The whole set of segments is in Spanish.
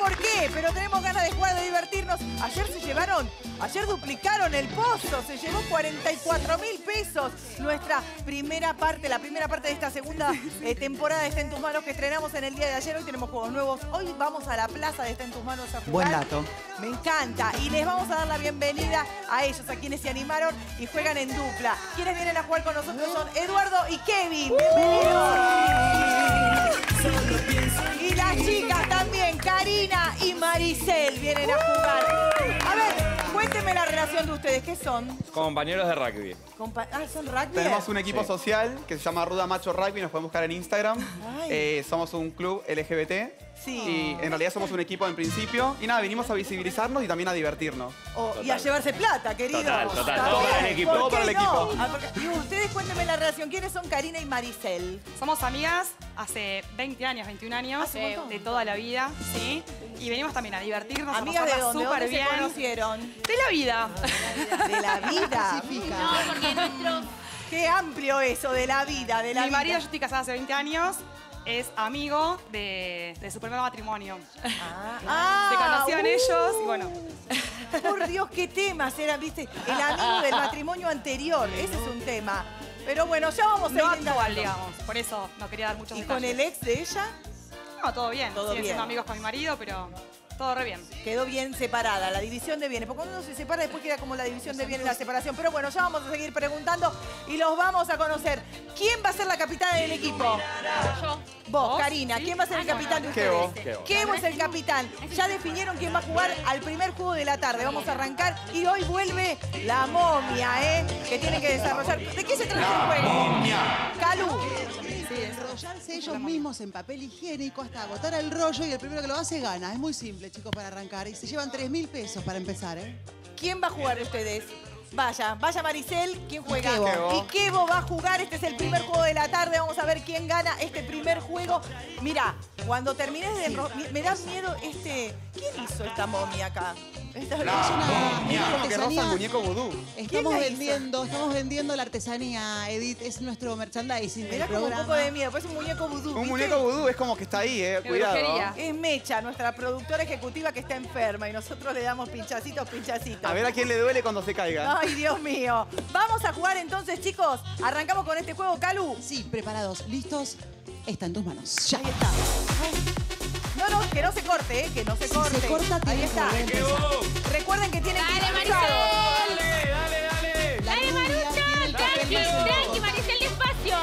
por qué, pero tenemos ganas de jugar, de divertirnos. Ayer duplicaron el pozo, se llevó 44.000 pesos. Nuestra primera parte, la primera parte de esta segunda temporada de Está en tus manos que estrenamos en el día de ayer. Hoy tenemos juegos nuevos. Hoy vamos a la plaza de Está en tus manos a jugar. Buen dato. Me encanta. Y les vamos a dar la bienvenida a ellos, a quienes se animaron y juegan en dupla. Quienes vienen a jugar con nosotros son Eduardo y Kevin. ¡Bienvenidos! Y las chicas también, Karina y Maricel, vienen a jugar. A ver, cuéntenme la relación de ustedes. ¿Qué son? Compañeros de rugby. ¿Son rugby? Tenemos un equipo social que se llama Ruda Macho Rugby, nos pueden buscar en Instagram. Somos un club LGBT. Sí. Y en realidad somos un equipo en principio. Y nada, vinimos a visibilizarnos y también a divertirnos. Y a llevarse plata, queridos. Total. Todo para el equipo. Todo para el equipo. Y ustedes cuéntenme la relación. ¿Quiénes son Karina y Maricel? Somos amigas hace 20 años, 21 años, de toda la vida, ¿sí? Y venimos también a divertirnos, ¿Amigas de dónde? súper bien. ¿Se conocieron? De la vida. De la vida. No, porque nuestros... Qué amplio eso, de la vida, de la vida. Mi marido, yo estoy casada hace 20 años, es amigo de su primer matrimonio. Se conocían ellos y bueno. Por Dios, qué temas eran, ¿viste? El amigo del matrimonio anterior, ese es un tema. Pero bueno, ya vamos a ir No indagando. actual, digamos. Por eso no quería dar muchos ¿Y detalles. con el ex de ella? No, todo bien. Todo Siguen bien. siendo amigos con mi marido, pero todo re bien. Quedó bien separada, la división de bienes. Porque cuando uno se separa, después queda como la división de bienes, la separación. Pero bueno, ya vamos a seguir preguntando y los vamos a conocer. ¿Quién va a ser la capitana del equipo? Yo. Vos, Karina. ¿Quién va a ser el capitán de ustedes? Kevo es el capitán. Ya definieron quién va a jugar al primer juego de la tarde. Vamos a arrancar y hoy vuelve la momia, que tienen que desarrollar. ¿De qué se trata el juego? ¡Momia! Calú. Enrollarse ellos mismos en papel higiénico hasta agotar el rollo y el primero que lo hace gana. Es muy simple, chicos, para arrancar. Y se llevan 3.000 pesos para empezar, ¿eh? ¿Quién va a jugar de ustedes? Vaya Maricel, ¿quién juega? Kevo. Y Kevo va a jugar, este es el primer juego de la tarde, vamos a ver quién gana este primer juego. Mira, cuando termines de me da miedo ¿quién hizo esta momia acá? Esta Como que rosa el muñeco vudú. Estamos la hizo? vendiendo la artesanía, Edith. Es nuestro merchandising Me del da como un programa. poco de miedo, parece un muñeco vudú. Un ¿viste? muñeco vudú es como que está ahí, cuidado. brujería. Es Mecha, nuestra productora ejecutiva que está enferma y nosotros le damos pinchacitos. A ver a quién le duele cuando se caiga. Ay, Dios mío. Vamos a jugar entonces, chicos. Arrancamos con este juego, Calu. Sí, preparados, listos. Está en tus manos. Ya. Ahí está. No, que no se corte, que no se Si corte. se corta, Ahí tiene está. que empezar. Recuerden que tienen que Dale, impulsar. Maricel. La Dale, rubia tiene Marucha. el papel Tranqui, más en tranqui, rojo. Maricel, despacio.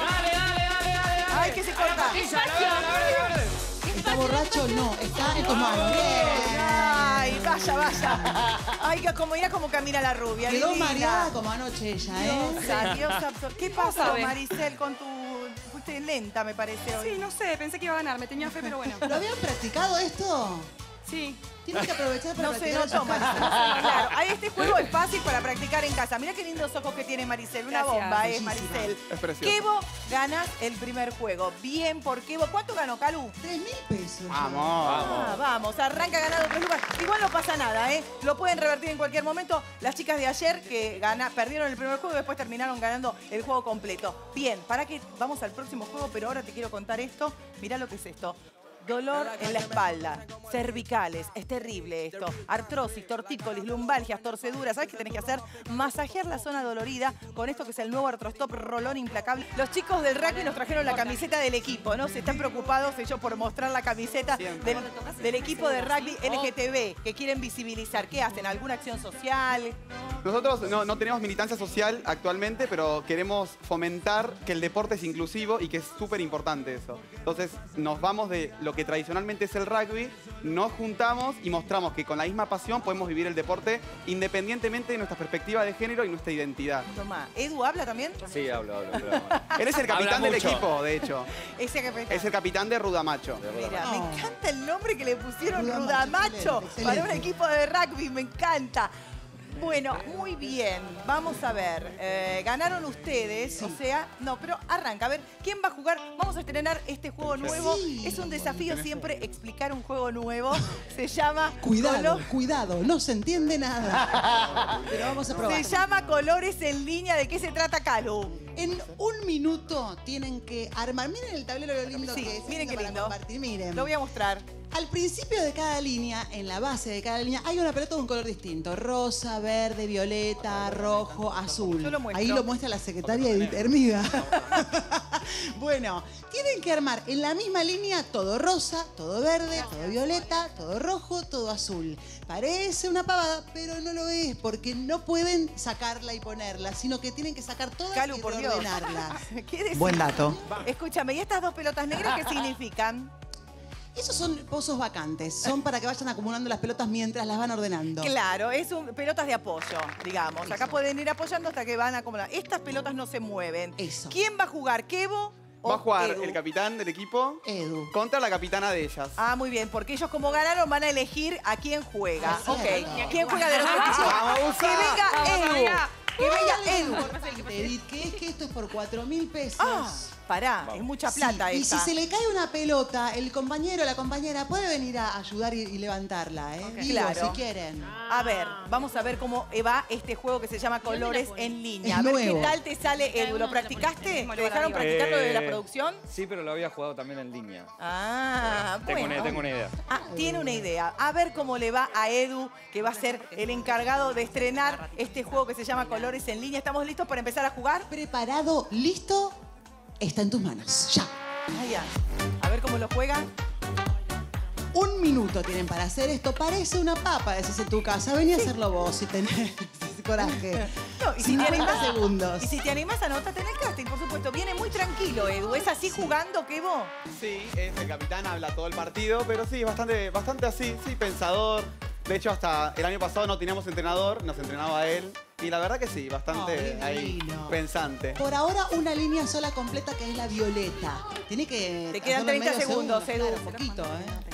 Ay, que se corta. Despacio. ¿Está borracho? No, está en tus manos. Bien. Ay, vaya. Ay, mira cómo camina la rubia. Quedó divina. mareada como anoche ella, ¿eh? Dios absorto. ¿Qué ¿Cómo pasó, sabe? Maricel, con tu... Fuiste lenta, me parece, hoy. Sí, no sé, pensé que iba a ganar, me tenía fe, pero bueno. ¿Lo habían practicado esto? Sí. Tienes que aprovechar para No se practicar. notó, Maricel. Claro, este juego es fácil para practicar en casa. Mirá qué lindos ojos que tiene Maricel. Una Gracias. bomba, Bellísima. Maricel. Es precioso. Kevo gana el primer juego. Bien por Kevo. ¿Cuánto ganó, Calu? 3.000 pesos. Vamos. Vamos, arranca ganando 3 lucas. Igual no pasa nada, Lo pueden revertir en cualquier momento. Las chicas de ayer que perdieron el primer juego y después terminaron ganando el juego completo. Bien, para que vamos al próximo juego, pero ahora te quiero contar esto. Mirá lo que es esto. Dolor en la espalda, cervicales, es terrible esto. Artrosis, tortícolis, lumbalgias, torceduras. ¿Sabes qué tenés que hacer? Masajear la zona dolorida con esto que es el nuevo Artrostop Rolón Implacable. Los chicos del rugby nos trajeron la camiseta del equipo, ¿no? Se están preocupados ellos por mostrar la camiseta del equipo de rugby LGTB que quieren visibilizar. ¿Qué hacen? ¿Alguna acción social? Nosotros no tenemos militancia social actualmente, pero queremos fomentar que el deporte es inclusivo y que es súper importante eso. Entonces nos vamos de lo que tradicionalmente es el rugby, nos juntamos y mostramos que con la misma pasión podemos vivir el deporte independientemente de nuestra perspectiva de género y nuestra identidad. Tomá. ¿Edu habla también? Sí, hablo. Él es el capitán Habla del mucho. equipo, de hecho. Ese capitán. Es el capitán de Rudamacho. Mira, me encanta el nombre que le pusieron Rudamacho, Rudamacho excelente, para un excelente. equipo de rugby, me encanta. Bueno, muy bien. Vamos a ver. Ganaron ustedes, o sea... No, pero arranca. A ver, ¿quién va a jugar? Vamos a estrenar este juego nuevo. Sí. Es un desafío siempre explicar un juego nuevo. Se llama... Cuidado, no se entiende nada. Pero vamos a probar. Se llama Colores en Línea. ¿De qué se trata, Calu? En 1 minuto tienen que armar. Miren el tablero lo lindo Sí, que es. miren qué para lindo. compartir. Miren. Lo voy a mostrar. Al principio de cada línea, en la base de cada línea, hay una pelota de un color distinto. Rosa, verde, violeta, rojo, azul. Yo lo muestro. Ahí lo muestra la secretaria Edith Hermida. Bueno, tienen que armar en la misma línea todo rosa, todo verde, todo violeta, todo rojo, todo azul. Parece una pavada, pero no lo es, porque no pueden sacarla y ponerla, sino que tienen que sacar todas Calu, y por Dios. reordenarlas. ¿Qué decís? Buen dato. Escúchame, ¿y estas 2 pelotas negras qué significan? Esos son pozos vacantes, son para que vayan acumulando las pelotas mientras las van ordenando. Claro, pelotas de apoyo, digamos. Acá pueden ir apoyando hasta que van a acumular. Estas pelotas no se mueven. Eso. ¿Quién va a jugar? ¿Kevo o Va a jugar Edu? el capitán del equipo Edu. contra la capitana de ellas. Ah, muy bien, porque ellos como ganaron van a elegir a quién juega. Así Ok. es. ¿Quién juega de los equipos? ¡Vamos! Que venga Vamos, Edu. amiga. Que venga Hay algo Edu. importante, Edith, que es que esto es por 4.000 pesos. Ah, pará, es mucha plata Sí, y esta. si se le cae una pelota, el compañero o la compañera puede venir a ayudar y levantarla, ¿eh? Digo, Claro. si quieren. A ver, vamos a ver cómo va este juego que se llama Colores en línea. Es A ver nuevo. qué tal te sale, Edu. ¿Lo practicaste? ¿Te dejaron practicarlo de la producción? Sí, pero lo había jugado también en línea. Ah, bueno. Tengo una idea. Ah, tiene una idea. A ver cómo le va a Edu, que va a ser el encargado de estrenar este juego que se llama Colores en línea. ¿Estamos listos para empezar a jugar? ¿Preparado? ¿Listo? Está en tus manos. Ya. Ah, ya. A ver cómo lo juegan. 1 minuto tienen para hacer esto. Parece una papa, decís en tu casa. Vení a hacerlo vos si tenés coraje. No, y si te 50 animás, segundos. Y si te animás, anótate en el casting, por supuesto. Viene muy tranquilo, Edu. ¿Es así jugando, Kevo? Sí, es el capitán, habla todo el partido, pero sí, bastante así, sí, pensador. De hecho, hasta el año pasado no teníamos entrenador, nos entrenaba él. Y la verdad que sí, bastante Oh, ahí divino. pensante. Por ahora una línea sola completa que es la violeta. Tiene que... Te quedan hacerlo en 30 medio segundos, segundo. Edu. Claro, poquito, ¿eh?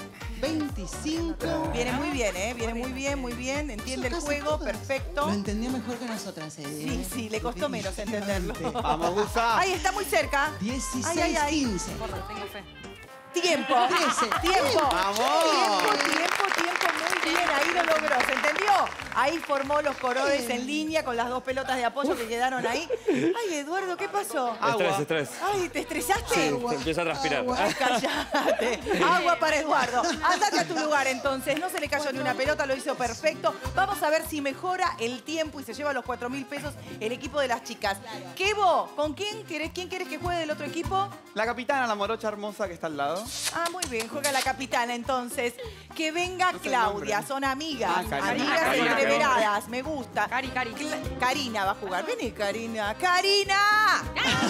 25. Viene muy bien, ¿eh? Viene muy bien, muy bien. Entiende el Casi juego, todas. perfecto. Lo entendió mejor que nosotras, Sí, sí, le costó menos entenderlo. Vamos, Gusa. Ahí está muy cerca. 16, Ay, ay, ay. 15. Tengo fe. Tiempo. 13. Tiempo. ¡Vamos! Tiempo. Muy bien, ahí lo logró. ¿Se entendió? Ahí formó los colores en línea con las 2 pelotas de apoyo que quedaron ahí. Ay, Eduardo, ¿qué pasó? Agua. Estrés. Ay, ¿te estresaste? Sí, se empieza a transpirar. Ay, cállate. Agua para Eduardo. Andate a tu lugar entonces. No se le cayó ni una pelota, lo hizo perfecto. Vamos a ver si mejora el tiempo y se lleva los 4.000 pesos el equipo de las chicas. Kevo, ¿con quién querés que juegue del otro equipo? La capitana, la morocha hermosa que está al lado. Ah, muy bien, juega la capitana entonces. Que venga No sé el Claudia, nombre. son amigas. Ah, Karina. Amigas Karina, entreveradas, me gusta. Cari. Karina va a jugar. Vení, Karina. ¡Karina!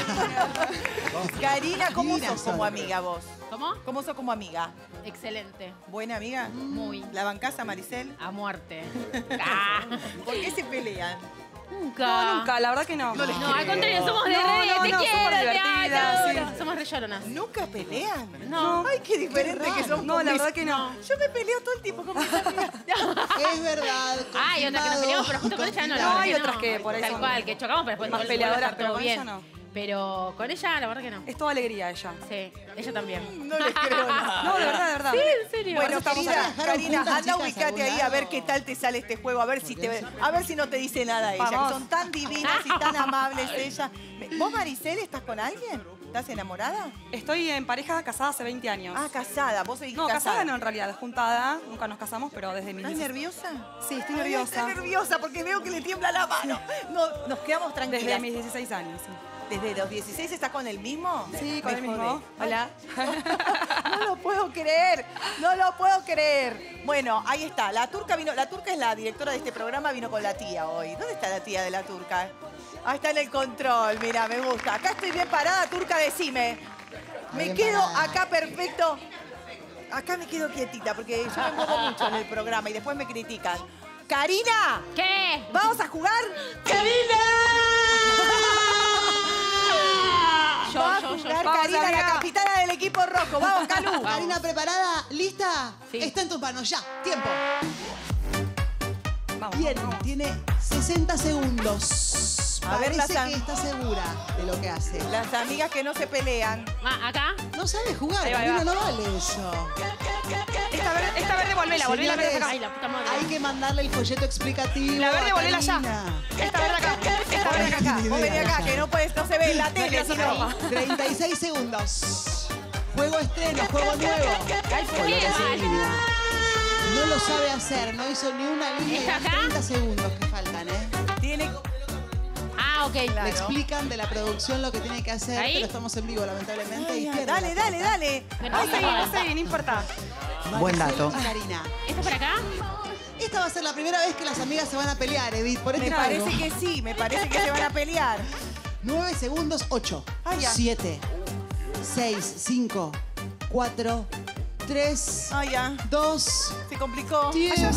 Karina, ¿cómo Mira, sos como son. amiga vos? ¿Cómo? ¿Cómo sos como amiga? Excelente. ¿Buena amiga? Muy. ¿La bancás a Maricel? A muerte. Ah, ¿Por qué se pelean? nunca. No, nunca, la verdad que no. No, al contrario, somos de No, re, no, te no, quiero, somos te divertidas, adoro. sí. Somos re lloronas. ¿Nunca pelean? No. Ay, qué diferente Qué que raro. son. No, con la mis- verdad que no. Yo me peleo todo el tiempo con mis amigas. Es verdad. Hay otras que nos peleamos, pero justo con ella no. La No, verdad hay que otras no. que por ahí Tal son cual, que chocamos, pero después más igual vuelve a peleadoras, estar pero todo con bien. ella no. Pero con ella, la verdad que no. Es toda alegría ella. Sí, ella también. No les creo nada. No, de verdad. Sí, en serio. Bueno, estamos querida, acá. Karina, Juntas, anda, chicas, ubicate a algún ahí a ver lado. qué tal te sale este juego, a ver si no te dice nada ella, Vamos. que son tan divinas y tan amables ellas. ¿Vos, Maricel, estás con alguien? ¿Estás enamorada? Estoy en pareja casada hace 20 años. Ah, casada, vos seguís No, casada. casada no en realidad, juntada. Nunca nos casamos, pero desde mis ¿Estás 16. nerviosa? Sí, estoy Ay, nerviosa. Está nerviosa porque veo que le tiembla la mano. No, nos quedamos tranquilas. Desde mis 16 años, sí. ¿Desde los 16 estás con el mismo? Sí, con Me el mismo. jodés. Hola. No lo puedo creer, no lo puedo creer. Bueno, ahí está. La turca es la directora de este programa, vino con la tía hoy. ¿Dónde está la tía de la turca? Ahí está en el control, mira, me gusta. Acá estoy bien parada, turca, decime. Me Bien quedo parada. acá perfecto. Acá me quedo quietita porque yo me muevo mucho en el programa y después me critican. ¡Karina! ¿Qué? ¿Vamos a jugar? Yo, Va a yo, yo. jugar Vamos, Karina, la amiga. capitana del equipo rojo. Vamos, Calu. Karina, ¿preparada? ¿Lista? Sí. Está en tus manos, ya. Tiempo. Vamos. Bien, vamos. tiene 60 segundos. A ver, Parece las am- que está segura de lo que hace. Las amigas que no se pelean. Ah, acá. No no sabe jugar, Ahí va, Karina, ahí va. no vale eso. Esta verde volvela, volvela a ver Señores, acá. Ay, la puta madre. hay que mandarle el folleto explicativo. La verde, a volvela ya. Karina. Esta verde acá. Esta Ven verde acá. acá, vos vení acá, que no se ve en la tele, no se sino... 36 segundos. Juego estreno, juego nuevo. No lo sabe hacer, no hizo ni una línea. ¿Está Y acá? 30 segundos que faltan, ¿eh? Tiene... Ah, ok. Le explican de la producción lo que tiene que hacer, ¿Ahí? pero estamos en vivo, lamentablemente. y pierde Dale, la dale, plata. dale. Bueno, No sé, no importa. Buen dato. Karina. ¿Esto por acá? Esta va a ser la primera vez que las amigas se van a pelear, Edith, por este Me juego. parece que sí, me parece que se van a pelear. 9 segundos, 8, Ah, ya. 7, 6, 5, 4, 3, Ah, ya. 2, Se complicó. tiempo.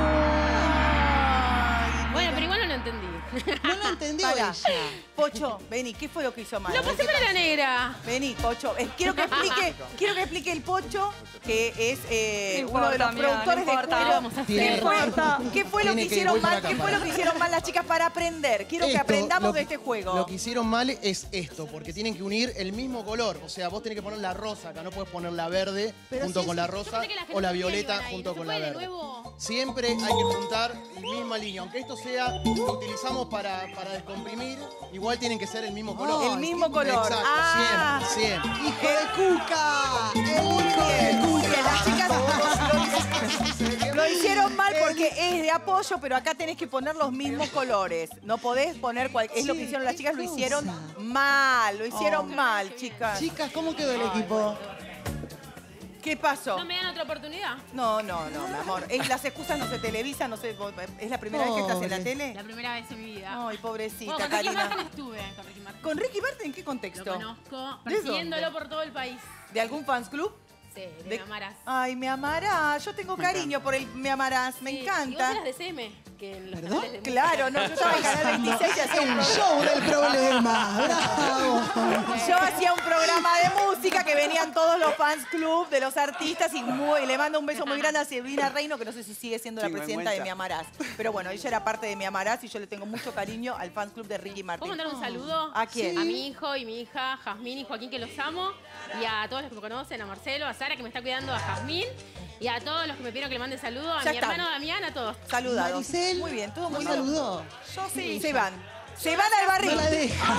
Bueno, pero igual no lo entendí. No lo entendió Para. ella. Pocho, vení, ¿qué fue lo que hizo mal? Lo pasé para la negra. Vení, Pocho. Quiero que explique el Pocho, que es No uno de los importa, amiga, productores no de importa. juego. Vamos a hacer. ¿Qué fue lo que Tiene que- hicieron voy para mal? acá, ¿Qué fue para. lo que hicieron mal las chicas para aprender? Quiero que Esto, aprendamos lo- de este juego. Lo que hicieron mal es esto, porque tienen que unir el mismo color. O sea, vos tenés que poner la rosa acá, no puedes poner la verde Pero junto si con es- la Yo rosa pensé que las que o la no tenían violeta iban ahí. junto ¿No se con la puede de verde. nuevo? Siempre hay que juntar la misma línea. Aunque esto sea, lo utilizamos para descomprimir, igual tienen que ser el mismo color. El mismo color. Exacto, Ah. siempre, siempre. ¡Hijo de Cuca! ¡El hijo de Que Cuca! las chicas lo hicieron mal porque es de apoyo, pero acá tenés que poner los mismos colores. No podés poner es lo que hicieron las chicas, lo hicieron mal, lo hicieron mal, chicas. Chicas, ¿cómo quedó el equipo? ¿Qué pasó? ¿No me dan otra oportunidad? No, mi amor. Las excusas no se televisan, no sé, ¿es la primera vez que estás en la Pobre. tele? La primera vez en mi vida. Ay, pobrecita, Bueno, con Ricky Martin Karina. estuve. Con Ricky Martin. ¿Con Ricky Martin en qué Lo contexto? conozco, ¿De persiguiéndolo dónde? por todo el país. ¿De algún fans club? Sí, de De- Me Amarás. Ay, me amarás. Yo tengo cariño por el me amarás, me Sí, encanta. Y vos eras de CM, que en los ¿Perdón? canales de Claro, no, yo estaba en Canal 26 y hacía un El programa. show del problema. ¡Bravo! Yo hacía un programa de música que venían todos los fans club de los artistas y le mando un beso muy grande a Silvina Reino, que no sé si sigue siendo la presidenta de Mi Amarás. Pero bueno, ella era parte de Mi Amarás y yo le tengo mucho cariño al fans club de Ricky ¿Puedo Martin. mandar un saludo? ¿A quién? A mi hijo y mi hija, Jazmín y Joaquín, que los amo. Y a todos los que me conocen, a Marcelo, a Sara, que me está cuidando, a Jazmín. Y a todos los que me pidieron que le mande saludos, a Ya mi está. hermano Damián, a todos. Saludados. Maricel, Muy bien, todo muy ¿no bien. saludó? Yo sí. Se van. Se van al barril. No la deja.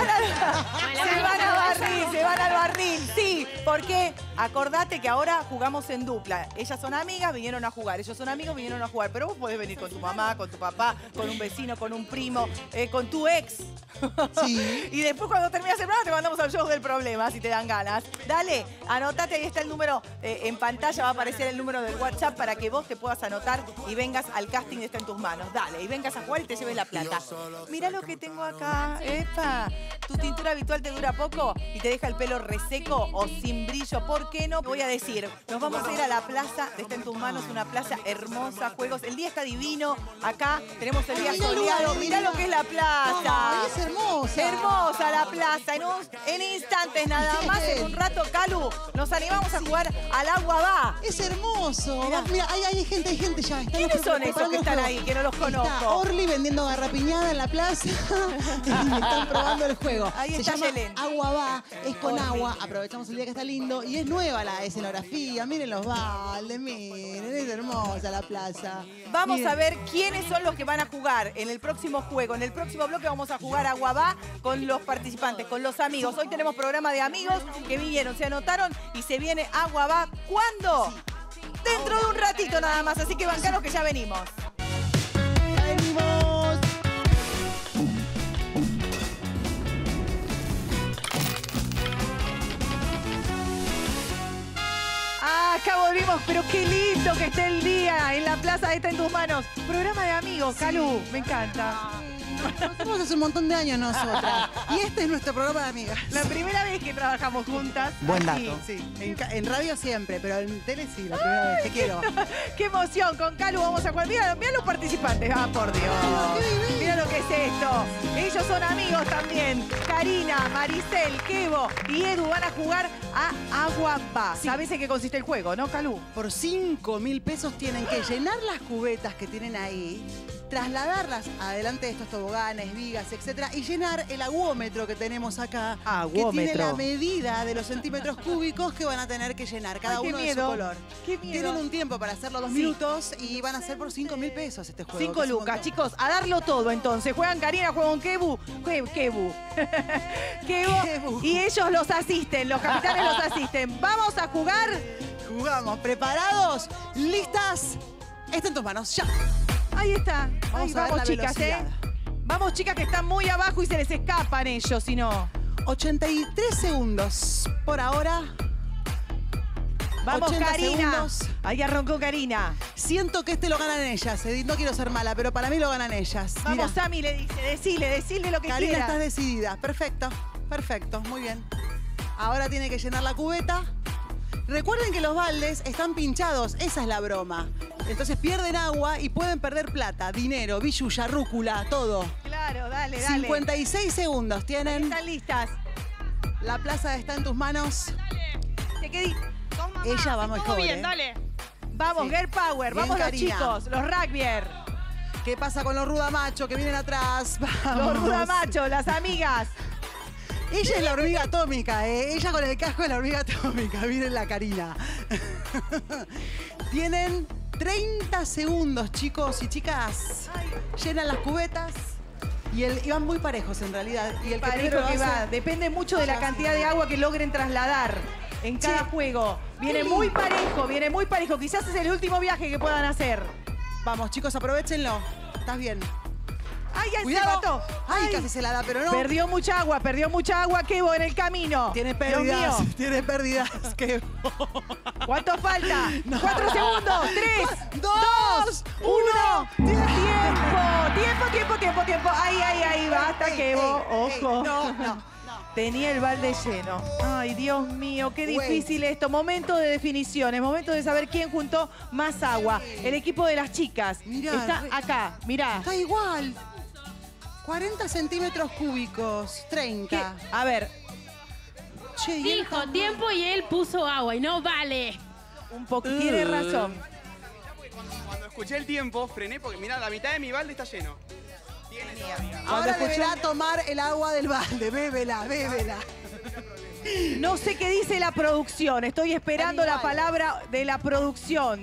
Se van al barril, se van al barril. Sí, porque acordate que ahora jugamos en dupla. Ellas son amigas, vinieron a jugar. Ellos son amigos, vinieron a jugar. Pero vos podés venir con tu mamá, con tu papá, con un vecino, con un primo, con tu ex. Sí. Y después cuando terminas el programa te mandamos al show del problema, si te dan ganas. Dale, anotate, ahí está el número en pantalla, va a aparecer el número del WhatsApp para que vos te puedas anotar y vengas al casting de Está en tus manos. Dale, y vengas a jugar y te lleves la plata. Mirá lo que tengo acá. Epa, tu tintura habitual te dura poco y te deja el pelo reseco o sin brillo. ¿Por qué no? Voy a decir, nos vamos a ir a la plaza de Está en tus manos, una plaza hermosa, juegos. El día está divino. Acá tenemos el día Ay, mirá el soleado. lugar, Mirá lo que es la plaza. Ay, es hermosa. Hermosa la plaza. En instantes nada más, en un rato, Calu, nos animamos a jugar al agua va. Es hermoso. Mirá. Mira, hay gente ya. Están ¿Quiénes son esos preparando que el están juego. ahí, que no los Está conozco? Orly vendiendo garrapiñada en la plaza. Y están probando el juego. Ahí Se está llama Yelén. Agua va, es con Orly. agua. Aprovechamos el día que está lindo. Y es nueva la escenografía. Miren los baldes, miren. Es hermosa la plaza. Vamos Miren. a ver quiénes son los que van a jugar en el próximo juego. En el próximo bloque vamos a jugar Agua va con los participantes, con los amigos. Hoy tenemos programa de amigos que vinieron, se anotaron y se viene Agua va. ¿Cuándo? Dentro de un ratito nada más, así que bancanos que ya venimos. ¡Venimos! Acá volvimos, pero qué lindo que esté el día en la plaza de Está en tus manos. Programa de amigos, Calu, me encanta. Hacemos hace un montón de años nosotras. Y este es nuestro programa de amigas. La primera vez que trabajamos juntas. Buen aquí. dato. Sí, en radio siempre, pero en tele sí, la primera vez. Te quiero. ¡Qué emoción! Con Calu vamos a jugar. Mira los participantes. ¡Ah, por Dios! Mira lo que es esto. Ellos son amigos también. Karina, Maricel, Kevo y Edu van a jugar a Agua Va. ¿Sabés en qué consiste el juego, no, Calu? Por 5.000 pesos tienen que llenar las cubetas que tienen ahí trasladarlas adelante de estos toboganes, vigas, etcétera, y llenar el aguómetro que tenemos acá, Aguómetro. que tiene la medida de los centímetros cúbicos que van a tener que llenar, cada Ay, qué uno de su miedo. color. Qué miedo. Tienen un tiempo para hacerlo, 2 minutos, y van a ser por 5.000 pesos este juego. 5 que es un lucas, montón. chicos, a darlo todo entonces. Juegan Karina, juegan Kebu. Kebu. Kebu. Y ellos los asisten, los capitanes los asisten. Vamos a jugar. Jugamos, ¿preparados? ¿Listas? Está en tus manos, ya. Ahí está. Vamos Ahí a ver vamos, la chicas, velocidad. Vamos, chicas, que están muy abajo y se les escapan ellos, si no. 83 segundos por ahora. Vamos, 80 Karina. segundos. Ahí arrancó Karina. Siento que este lo ganan ellas, Edith. No quiero ser mala, pero para mí lo ganan ellas. Vamos, Mira, Sami, le dice, decile lo que Karina, quiera. estás decidida. Perfecto, perfecto, muy bien. Ahora tiene que llenar la cubeta. Recuerden que los baldes están pinchados, esa es la broma. Entonces pierden agua y pueden perder plata, dinero, billulla, rúcula, todo. Claro, dale. 56 segundos tienen. Están listas. La plaza está en tus manos. Te quedé. Ella va mejor, bien, ¿eh? dale. Vamos, Sí. Girl Power. Bien, Vamos los Karina. chicos, los rugbyer. ¿Qué pasa con los rudamachos que vienen atrás? Vamos. Los rudamachos, las amigas. Ella es la hormiga atómica, ¿eh? Ella con el casco de la hormiga atómica. Miren la Karina. Tienen 30 segundos, chicos y chicas. Llenan las cubetas. Y van muy parejos, en realidad. Y el que Parejo primero que hace- va. Depende mucho de la cantidad de agua que logren trasladar en cada Sí. juego. Viene Qué muy lindo. parejo, viene muy parejo. Quizás es el último viaje que puedan hacer. Vamos, chicos, aprovechenlo. Estás bien. ¡Ay, ay, Cuidado. se mató! Ay, casi se la da, pero no. Perdió mucha agua, Kevo, en el camino. Tiene Dios pérdidas. mío. Tiene pérdidas. ¿Qué? ¿Cuánto falta? No. 4 segundos. 3, 2, 1. Tiempo. Ahí, basta, Kevo. Ojo. No. Tenía el balde lleno. Ay, Dios mío, qué Wait. difícil esto. Momento de definiciones, momento de saber quién juntó más agua. El equipo de las chicas. Mirá, está re- acá, mirá. Está igual. 40 centímetros cúbicos. 30. ¿Qué? A ver, Che, y él Dijo está- tiempo y él puso agua y no vale. un poco. Tiene razón. Cuando escuché el tiempo, frené porque, mirá, la mitad de mi balde está lleno. Ahora Cuando escuchó- deberá tomar el agua del balde. Bébela. No sé qué dice la producción. Estoy esperando Están la igual. palabra de la producción.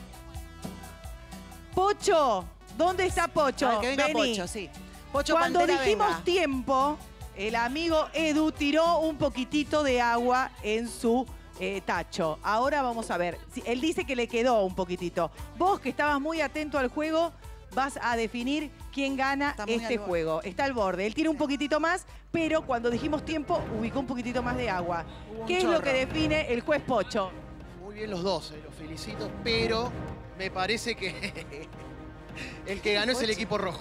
Pocho, ¿dónde está Pocho? A ver, que venga Vení. Pocho, sí. Pocho Cuando Pantera, dijimos venga. tiempo, el amigo Edu tiró un poquitito de agua en su tacho. Ahora vamos a ver. Sí, él dice que le quedó un poquitito. Vos, que estabas muy atento al juego, vas a definir quién gana Está muy este al borde. juego. Está al borde. Él tiene un poquitito más, pero cuando dijimos tiempo, ubicó un poquitito más de agua. Hubo un ¿Qué es lo chorro. que define el juez Pocho? Muy bien los dos, los felicito, pero me parece que el que ganó es el equipo rojo.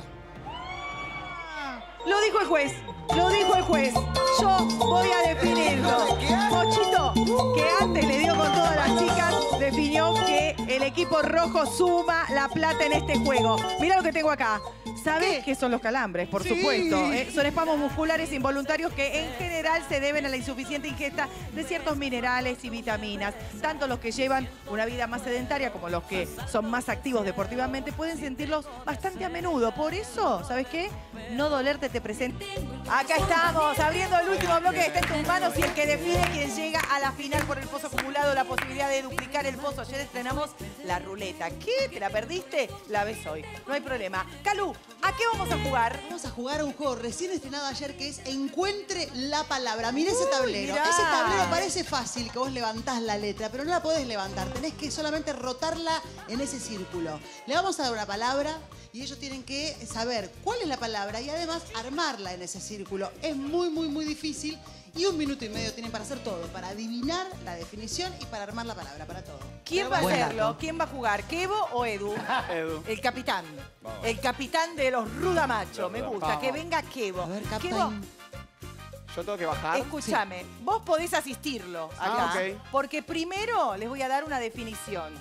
Lo dijo el juez. Lo dijo el juez. Yo voy a definirlo. Pochito, que antes le dio con todas las chicas, definió que el equipo rojo suma la plata en este juego. Mira lo que tengo acá. ¿Sabes qué son los calambres? Por Sí. supuesto. Son espasmos musculares involuntarios que en general se deben a la insuficiente ingesta de ciertos minerales y vitaminas. Tanto los que llevan una vida más sedentaria como los que son más activos deportivamente pueden sentirlos bastante a menudo. Por eso, ¿sabes qué? No dolerte te presenta. Acá estamos, abriendo el último bloque, está en tus manos y el que define quién llega a la final por el pozo acumulado, la posibilidad de duplicar el pozo. Ayer estrenamos la ruleta. ¿Qué? ¿Te la perdiste? La ves hoy. No hay problema. Calú, ¿a qué vamos a jugar? Vamos a jugar a un juego recién estrenado ayer que es Encuentre la palabra. Mira ese tablero. mirá. Ese tablero parece fácil que vos levantás la letra, pero no la podés levantar. Tenés que solamente rotarla en ese círculo. Le vamos a dar una palabra y ellos tienen que saber cuál es la palabra y además armarla en ese círculo. Es muy difícil y 1 minuto y medio tienen para hacer todo, para adivinar la definición y para armar la palabra, para todo. ¿Quién va a hacerlo? ¿Quién va a jugar? ¿Kevo o Edu? Edu. El capitán. El capitán de los Rudamachos. Me gusta. Vamos. Que venga Kevo. A ver, Kevo, capitán. Yo tengo que bajar. escúchame. Vos podés asistirlo acá. Ah, ok. Porque primero les voy a dar una definición.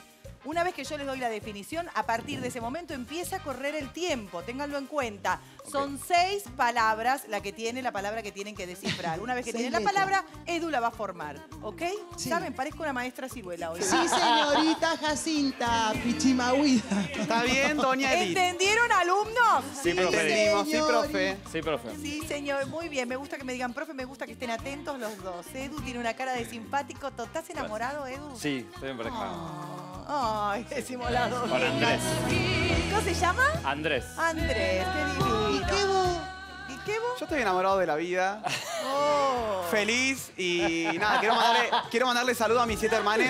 Una vez que yo les doy la definición, a partir de ese momento empieza a correr el tiempo. Ténganlo en cuenta. Son 6 palabras la palabra que tienen que descifrar. Una vez que 6 tienen la letras. palabra, Edu la va a formar. ¿Ok? Sí. ¿Saben? Parezco una maestra ciruela hoy. Sí, señorita Jacinta Pichimahuida. ¿Está bien, doña Edith? ¿Entendieron, alumnos? Sí, profe. Entendimos, sí, señor. profe. Sí, profe. Sí, señor. Muy bien. Me gusta que me digan, profe, me gusta que estén atentos los dos. Edu tiene una cara de simpático. ¿Estás enamorado, Edu? Sí, estoy en pareja. Ay, decimos las dos. Con Andrés. ¿Cómo se llama? Andrés. Andrés, qué divino. ¿Y qué vos? ¿Y qué vos? Yo estoy enamorado de la vida, Oh. feliz y nada, quiero mandarle saludo a mis 7 hermanes.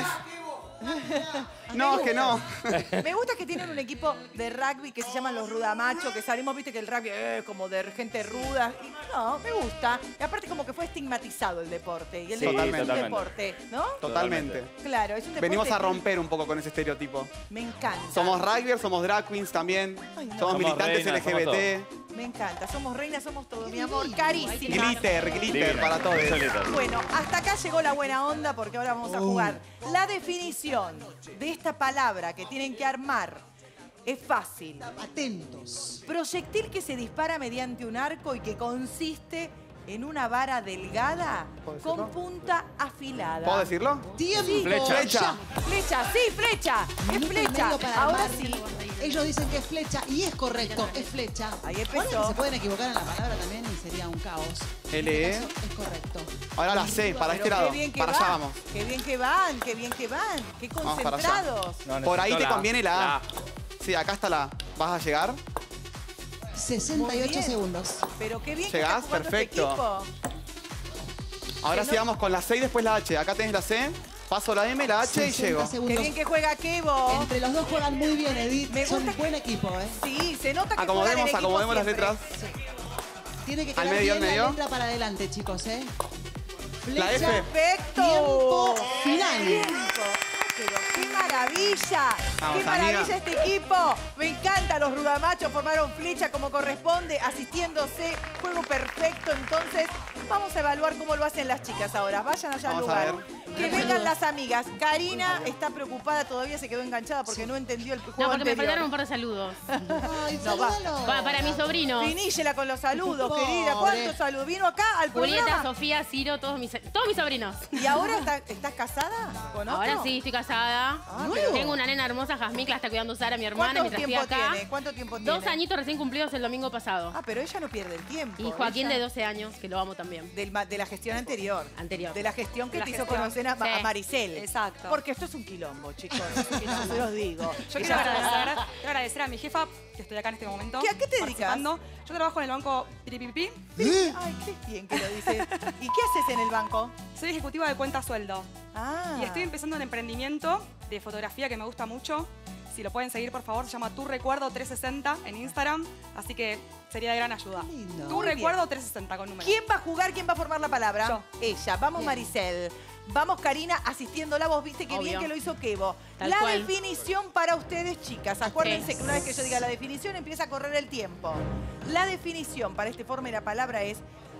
No, es que no. Me gusta que tienen un equipo de rugby que se llaman los Rudamachos, que salimos, viste, que el rugby es como de gente ruda. Y no, me gusta. Y aparte como que fue estigmatizado el deporte. Y el Sí, deporte es un totalmente. deporte, ¿no? Totalmente. Claro, es un deporte. Venimos a romper un poco con ese estereotipo. Me encanta. Somos rugbyers, somos drag queens también. Ay, no. Somos Somos militantes reinas, somos LGBT. Me encanta. Somos reinas, somos todo, mi amor. divino. Carísima. Glitter Divina. para todos. Solita. Bueno, hasta acá llegó la buena onda porque ahora vamos a jugar. La definición de esta palabra que tienen que armar es fácil. Atentos. Proyectil que se dispara mediante un arco y que consiste en una vara delgada ¿Puedo decirlo? con punta afilada. ¿Puedo decirlo? Tiempo. Flecha. Ya. Flecha, sí, flecha. Es Minuto y flecha. medio para Ahora armar. sí. Ellos dicen que es flecha y es correcto, es flecha. Ahí Ahora empezó. que se pueden equivocar en la palabra también y sería un caos. LE. Eso es correcto. Ahora la C, para Pero este lado. qué bien que Para allá van, vamos. Qué bien que van, qué bien que van. Qué Vamos para allá. concentrados. No, Por ahí necesito te la conviene la A. A. Sí, acá está la A. ¿Vas a llegar? Muy 68 bien. segundos. Pero qué bien que Llegás, está jugando perfecto. este equipo. Ahora Que sí no- vamos con la C y después la H. Acá tenés la C, paso la M, la H y 60 llego. Qué segundos. bien que juega Kevo. Entre los dos juegan muy bien, Edith. Me Son gusta buen equipo, ¿eh? Sí, se nota que Acomodemos, juegan en equipo acomodemos las siempre. letras. Tiene que Al quedar medio, bien al medio. la letra para adelante, chicos, ¿eh? La F. Perfecto. Tiempo final. Tiempo. Pero qué maravilla. Vamos, qué maravilla amiga. este equipo. Me encanta. Los Rudamachos formaron flecha como corresponde, asistiéndose. Juego perfecto. Entonces, vamos a evaluar cómo lo hacen las chicas ahora. Vayan allá al Vamos a lugar. ver. Que vengan las amigas. Karina está preocupada, todavía se quedó enganchada porque no entendió el juego No, porque me anterior. faltaron un par de saludos. Ay, No, va. salúdalo. Para mi sobrino. Finíllela con los saludos, Pobre. querida. ¿Cuántos saludos? ¿Vino acá al Julieta, programa? Sofía, Ciro, todos mis sobrinos. ¿Y ahora estás casada con otro? Ahora sí, estoy casada. Ah, pero- Tengo una nena hermosa, Jazmín, que la está cuidando Sara, mi hermana, ¿Cuánto mientras estoy tiempo acá. tiene? ¿Cuánto tiempo tiene? 2 añitos recién cumplidos el domingo pasado. Ah, pero ella no pierde el tiempo. Y Joaquín Ella- de 12 años, que lo amo también. de la gestión anterior. Anterior. De la gestión que De la te hizo gestión. conocer a, Sí. a Maricel. Exacto. Porque esto es un quilombo, chicos. Yo se los digo. Yo quiero agradecer a mi jefa, que estoy acá en este momento. ¿A qué te dedicas? participando. Yo trabajo en el banco Piripipi. Ay, qué bien que lo dices. ¿Y qué haces en el banco? Soy ejecutiva de cuenta sueldo. Ah. Y estoy empezando un emprendimiento de fotografía que me gusta mucho. Si lo pueden seguir, por favor, se llama Tu Recuerdo 360 en Instagram. Así que sería de gran ayuda. Qué lindo. Tu Muy Recuerdo 360 con número. ¿Quién va a jugar? ¿Quién va a formar la palabra? Yo. Ella. Vamos, Bien. Maricel. Vamos, Karina, asistiéndola. Vos viste qué bien Obvio. que lo hizo Kevo. Tal La cual. definición para ustedes, chicas. Acuérdense que una vez que yo diga la definición, empieza a correr el tiempo. La definición para este forma de la palabra es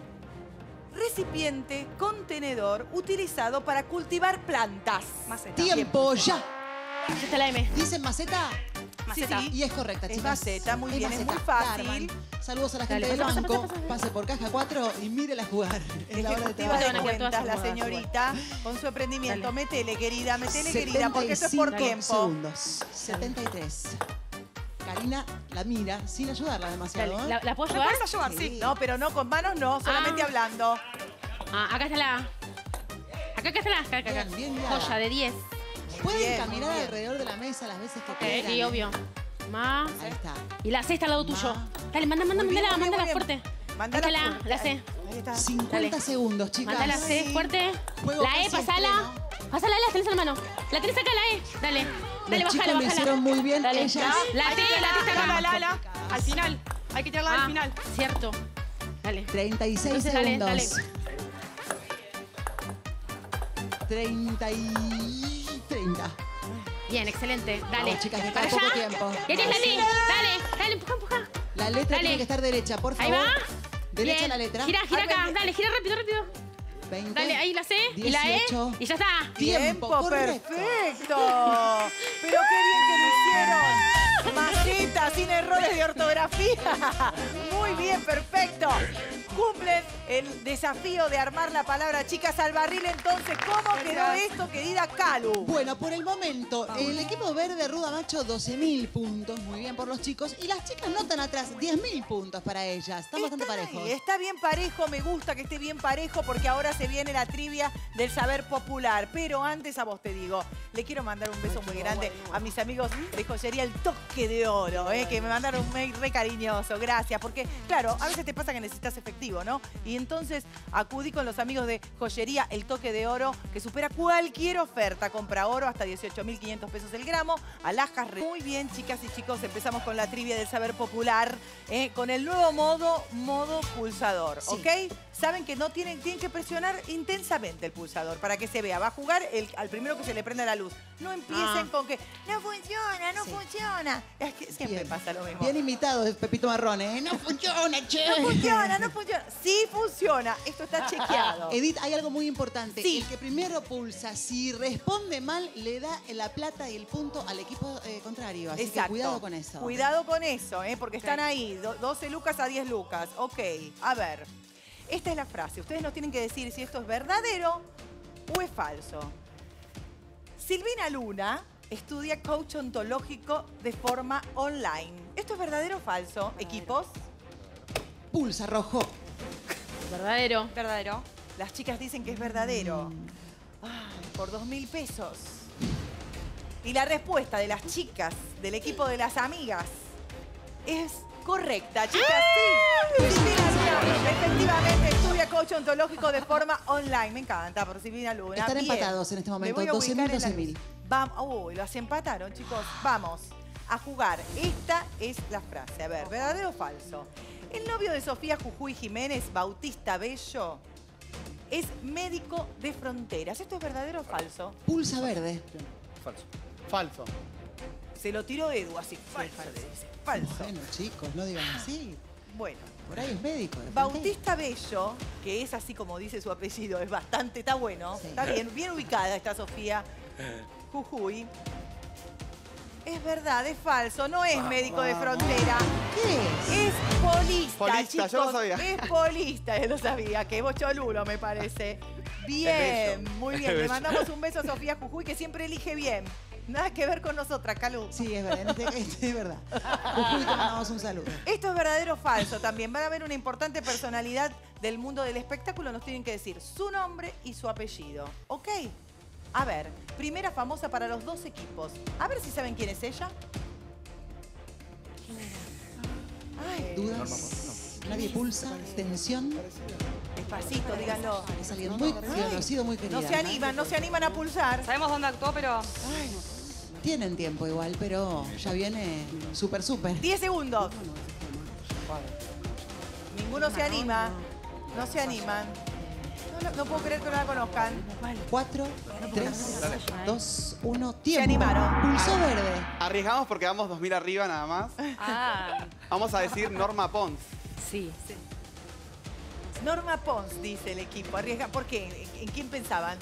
recipiente, contenedor utilizado para cultivar plantas. Maceta. Tiempo ya. Ya está la M. ¿Dicen maceta? Maceta. Sí, Y es correcta, Es chicas. maceta, muy bien, es maceta. muy fácil. Darman. Saludos a la gente Dale, del pasa, banco. pasa, Pase por caja 4 y mírela jugar. Es la hora de Ejecutiva te de van a quedar todas cuentas, la acomodadas, señorita, con su emprendimiento. Dale. Métele, querida, porque esto es por 75 tiempo. segundos. 73. Karina la mira sin ayudarla demasiado. Dale, ¿eh? ¿la puedo ¿Me llevar? puedes ayudar? Sí. No, pero no, con manos no, solamente Ah. hablando. Ah, acá está la A. Acá está la A. Acá. Bien, bien mirada. Joya de 10. Pueden Bien, caminar muy bien. alrededor de la mesa las veces que quieran. Sí, obvio. Más. Ahí está. Y la C está al lado tuyo. Dale, mándala Muy bien, mándala muy fuerte. Mandala Ahí está fuerte. la C. Ahí está. 50 Dale. segundos, chicas. Mándala C fuerte. Juego La E, casi pasala. estreno. Pasala, la tenés en la mano. La tenés acá, la E. Dale. Dale, Los chicos bájala, lo bájala. hicieron muy bien. Dale. Ellas. La T está acá. La. Al final. Hay que tirarla Ah, al final. cierto. Dale. 36 Entonces, dale, segundos. dale. 30. Bien, excelente. Dale. Vamos, chicas, que Para queda poco allá. tiempo. Ya tienes la T. Dale, empuja. La letra Dale. tiene que estar derecha, por Ahí favor. va. Derecha Bien. la letra. Gira acá. Dale, gira rápido. 20. Dale, ahí la C y la E 18. y ya está. Tiempo correcto. perfecto. Pero qué bien que lo hicieron. Maceta, sin errores de ortografía. Muy bien, perfecto. Cumplen el desafío de armar la palabra chicas al barril. Entonces, ¿cómo quedó esto, querida Calu? Bueno, por el momento, el equipo verde Ruda Macho, 12.000 puntos. Muy bien por los chicos. Y las chicas no están atrás, 10.000 puntos para ellas. Están bastante parejos. Ahí, está bien parejo, me gusta que esté bien parejo porque ahora se viene la trivia del saber popular. Pero antes a vos te digo, le quiero mandar un beso muy grande a mis amigos de Joyería El Toque de Oro, que me mandaron un mail re cariñoso. Gracias, porque claro, a veces te pasa que necesitas efectivo, ¿no? Y entonces acudí con los amigos de Joyería El Toque de Oro, que supera cualquier oferta. Compra oro hasta 18.500 pesos el gramo. Alhajas. Muy bien, chicas y chicos, empezamos con la trivia del saber popular, con el nuevo modo pulsador, Sí. ¿ok? Saben que no tienen que presionar intensamente el pulsador para que se vea. Va a jugar al primero que se le prenda la luz. No empiecen con que no funciona, no funciona. Es que siempre Bien. pasa lo mismo. Bien imitado, Pepito Marrone. No funciona, che. No funciona, no funciona. Sí funciona. Esto está chequeado. Edith, hay algo muy importante. Sí. El que primero pulsa, si responde mal, le da la plata y el punto al equipo contrario. Así que cuidado con eso. Cuidado con eso, porque están ahí. 12 lucas a 10 lucas. Ok, a ver. Esta es la frase. Ustedes nos tienen que decir si esto es verdadero o es falso. Silvina Luna estudia coach ontológico de forma online. ¿Esto es verdadero o falso, equipos? Pulsa, rojo. Verdadero. Verdadero. Las chicas dicen que es verdadero. Ay, por 2.000 pesos. Y la respuesta de las chicas del equipo de las amigas es correcta, chicas. Sí. Silvina Luna, efectivamente, estudia coach ontológico de forma online. Me encanta por Silvina Luna. Están Bien. empatados en este Me momento, voy a 12.000, ubicar en la 12.000. luz. Vamos, las empataron, chicos. Vamos a jugar. Esta es la frase. A ver, ¿verdadero o falso? El novio de Sofía Jujuy Jiménez, Bautista Bello, es médico de fronteras. ¿Esto es verdadero o falso? Pulsa verde. Falso. Falso. Se lo tiró Edu así. Falso, le dice. Falso. Bueno, chicos, no digan así. Bueno. Por ahí es médico. de Bautista Bello, que es así como dice su apellido, es bastante, está bueno, Sí. está bien ubicada esta Sofía Jujuy. Es verdad, es falso, no es médico de frontera. ¿Qué es? Es polista, Polista, chicos. yo lo sabía. Es polista, él lo sabía, que es bocholulo, me parece. Bien, bello. muy Es bien. Le bello. mandamos un beso a Sofía Jujuy, que siempre elige bien. Nada que ver con nosotras, Calu. Sí, es verdad. Es verdad. Jujuy, te mandamos un saludo. Esto es verdadero o falso también. Van a ver una importante personalidad del mundo del espectáculo. Nos tienen que decir su nombre y su apellido. ¿Ok? A ver, primera famosa para los dos equipos. A ver si saben quién es ella. Ay, ¿Dudas? Nadie pulsa. Tensión. despacito, díganlo. Es alguien muy conocido, muy querido. No se animan a pulsar. Sabemos dónde actuó, pero Tienen tiempo igual, pero ya viene súper. 10 segundos. Ninguno se anima. No se animan. No puedo creer que no la conozcan. 4, 3, 2, 1, tiempo. Se animaron. Pulsó verde. Arriesgamos porque vamos 2.000 arriba nada más. Vamos a decir Norma Pons. Sí. Norma Pons, dice el equipo. Arriesga. ¿Por qué? ¿En quién pensaban?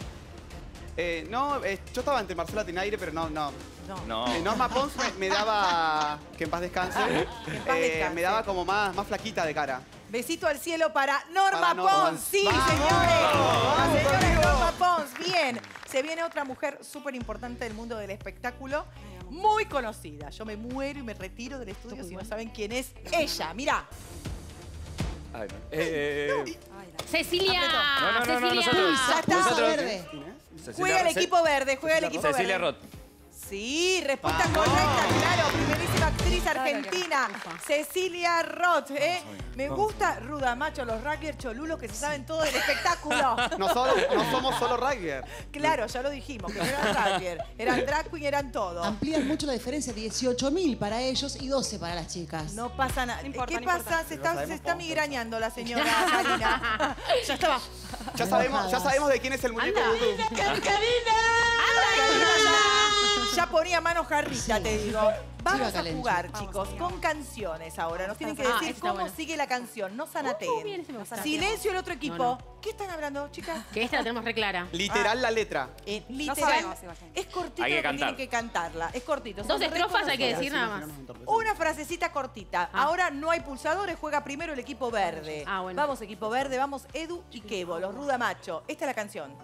Yo estaba entre Marcela Tinaire, pero no. No. No. Norma Pons me daba, que en paz descanse, que en paz descanse. me daba como más flaquita de cara. Besito al cielo para Norma Para Norma. Pons. Sí, ¡Vamos! señores. La ¡Vamos, señora amigo! Norma Pons. Bien. Se viene otra mujer súper importante del mundo del espectáculo. Muy conocida. Yo me muero y me retiro del estudio si no saben quién es ella. Mirá. Ay, no. Cecilia. No, Cecilia. nosotros. Ya está. Nosotros. Verde. Juega el equipo verde. Juega el equipo Cecilia verde. Roth. Sí, respuesta correcta, claro. Primerísima actriz argentina, Cecilia Roth. Me gusta Ruda Macho, los rugbyers cholulos que se saben todo del espectáculo. No somos solo rugby. Claro, ya lo dijimos, que no eran rugbyers. Eran drag queen, eran todo. Amplían mucho la diferencia, 18.000 para ellos y 12 para las chicas. No pasa nada. No importa, ¿Qué no pasa? importa. Se está migrañando la señora Karina. Ya estaba. Ya sabemos de quién es el muñeco vudú. Ya ponía manos menos jarrita, te digo. Vamos a Calenchi. jugar, chicos, con canciones ahora. Nos tienen que Ah, decir ese está cómo bueno. sigue la canción. No bien, zanateen. ese me gusta. Silencio el otro equipo. No, ¿Qué están hablando, chicas? Que esta la tenemos re clara. Literal la letra. Literal. sabemos igual. Es cortito Hay que lo que cantar. tienen que cantarla. Es cortito. Dos son estrofas hay que reconocidas. decir nada más. Una frasecita cortita. Ahora no hay pulsadores, juega primero el equipo verde. Ah, bueno. Vamos, equipo verde, vamos Edu y Kevo, los Ruda Macho. Esta es la canción.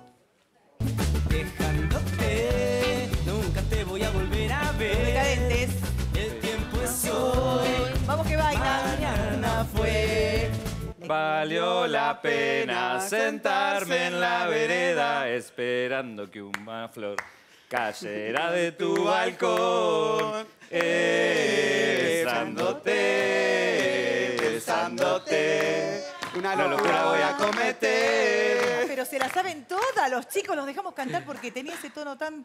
Dejándote, nunca te voy a volver a Los ver. Decadentes. El tiempo es hoy, Vamos que baila. mañana fue. Valió la pena sentarme en la vereda esperando que una flor cayera de tu balcón. Besándote. Una locura voy a cometer. Pero se la saben todas, los chicos los dejamos cantar porque tenía ese tono tan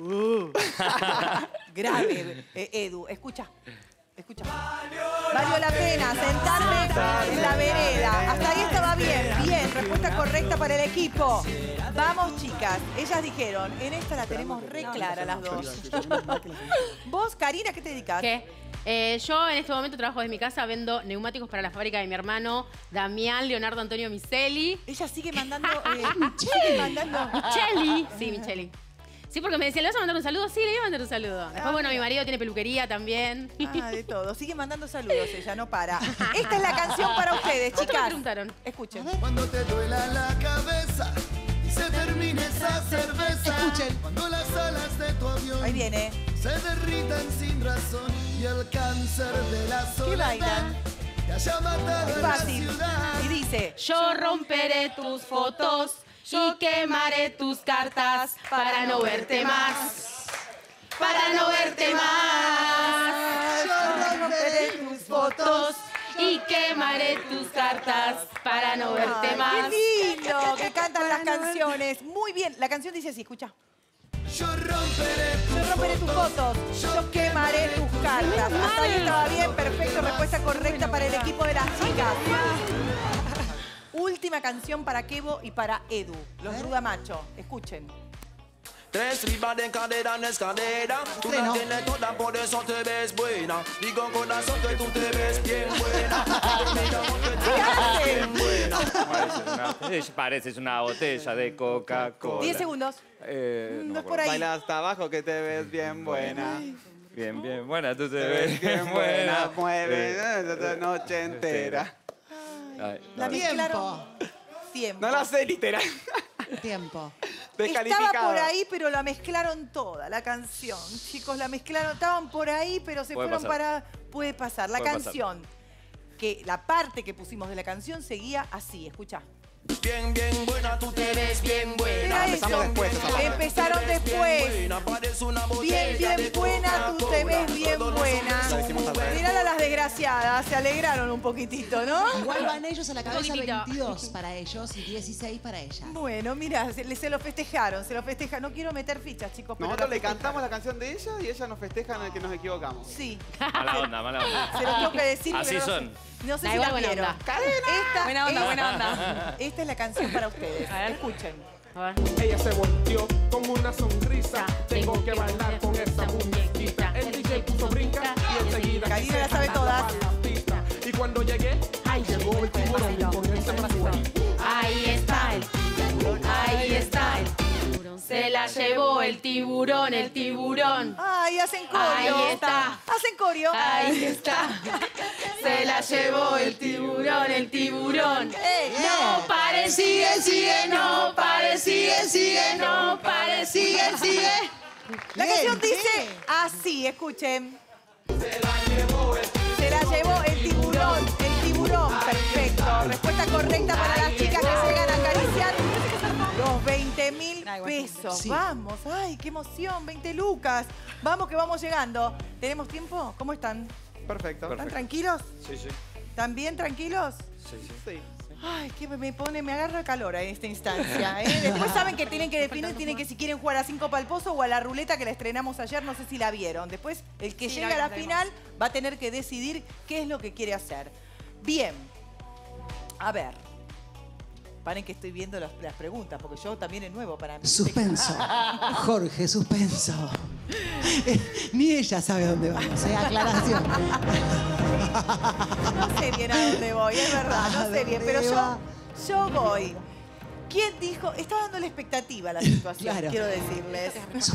grave. Edu, escucha. Escucha. Valió la pena sentarme en la vereda. Hasta ahí estaba bien. Bien, respuesta correcta para el equipo. Vamos, chicas. Ellas dijeron, en esta la tenemos re clara las dos. Vos, Karina, ¿qué te dedicas? ¿Qué? Yo en este momento trabajo desde mi casa, vendo neumáticos para la fábrica de mi hermano Damián Leonardo Antonio Miseli. Ella sigue mandando... sigue mandando... Micheli. Sí, Micheli. Sí, porque me decían, ¿le vas a mandar un saludo? Sí, le voy a mandar un saludo. Después, bueno, mi marido tiene peluquería también. Ah, de todo. Sigue mandando saludos, ella no para. Esta es la canción para ustedes, ¿Cuánto me chicas. preguntaron? Escuchen. Cuando te duela la cabeza y se termine esa cerveza. Escuchen. Cuando las alas de tu avión Ahí viene. se derritan sin razón y el cáncer de la ¿Qué soledad bailan? te haya matado Es en la fácil. ciudad. Y dice... Yo romperé tus fotos y quemaré tus cartas para no verte más. Para no verte más. Yo romperé tus fotos. Y quemaré tus cartas para no verte Ay, más. ¡Qué lindo! Que cantan las canciones. Muy bien. La canción dice así, escucha. Yo romperé Yo romperé tus fotos. Yo quemaré tus cartas. Hasta ahí estaba bien. Perfecto. Respuesta correcta para el equipo de las chicas. Última canción para Kevo y para Edu. Los Ruda Macho. Escuchen. Tres ribas de cadera en escalera. Tú la Freno. tienes toda, por eso te ves buena. Digo corazón que tú te ves bien buena. ¿Qué hace? Pareces una botella de Coca-Cola. 10 segundos. No me No es acuerdo. por ahí. Baila hasta abajo que te ves bien buena. Bien, bien buena, tú te Te ves ves bien buena. Mueve Eh, la noche entera. Ay, La no. mezclaron. Tiempo. No la sé literal. Tiempo. Descalificado. Estaba por ahí, pero la mezclaron toda, la canción. Chicos, la mezclaron, estaban por ahí, pero se Puede fueron pasar. para... Puede pasar. La Puede pasar. canción, que la parte que pusimos de la canción seguía así, escucha. Bien, bien buena, tú te ves bien buena. Era empezamos eso. después, esa parte. Empezaron después. Bien, bien buena, tú te ves bien buena. Mirá a las desgraciadas, se alegraron un poquitito, ¿no? Igual van ellos a la cabeza poquitito. 22 para ellos y 16 para ellas. Bueno, mira, se lo festejaron, se lo festejaron. No quiero meter fichas, chicos, pero Nosotros lo le festejaron. cantamos la canción de ella y ella nos festeja en el que nos equivocamos. Sí, Mala onda, mala onda. se lo tengo que decir. Así pero no son. sé- No sé Da si igual la buena vieron. onda. Esta Buena onda, es- buena onda. Esta es la canción para ustedes. A ver. Escuchen. A ver. Ella se volteó con una sonrisa. Tengo que bailar con esa muñequita. El DJ puso brinca y enseguida Karina la quise sabe cantar todas. para la pista. Y cuando llegué, ahí llegó el tiburón y con él se me fue. Ahí está el tiburón, ahí está el tiburón. Se la llevó el tiburón, el tiburón. Ay, hacen corio. Ahí está. Hacen corio. Ahí está. Se la llevó el tiburón, el tiburón. Ey, No pare, sigue, sigue, no pare, sigue, sigue, no pare, sigue, sigue. La Bien, canción bien. dice así, escuchen. Se la llevó el tiburón. El tiburón. Perfecto. Respuesta correcta para las chicas que llegan a acariciar los 20.000 pesos. Sí. Vamos, ay, qué emoción, 20 lucas. Vamos que vamos llegando. ¿Tenemos tiempo? ¿Cómo están? Perfecto. ¿Están tranquilos? Sí, sí. ¿Están bien tranquilos? Sí, sí. Sí. Ay, que me agarra calor en esta instancia. ¿Eh? Después saben que tienen que definir, tienen que si quieren jugar a 5 palposos o a la ruleta que la estrenamos ayer, no sé si la vieron. Después el que Sí, llega la a la vimos, final va a tener que decidir qué es lo que quiere hacer. Bien, a ver. Paren que estoy viendo las preguntas, porque yo también es nuevo para mí. Suspenso. Jorge, suspenso. Ni ella sabe dónde vamos, aclaración. No sé bien a dónde voy, es verdad, no sé bien, pero yo voy. ¿Quién dijo? Está dando la expectativa a la situación, Claro. quiero decirles.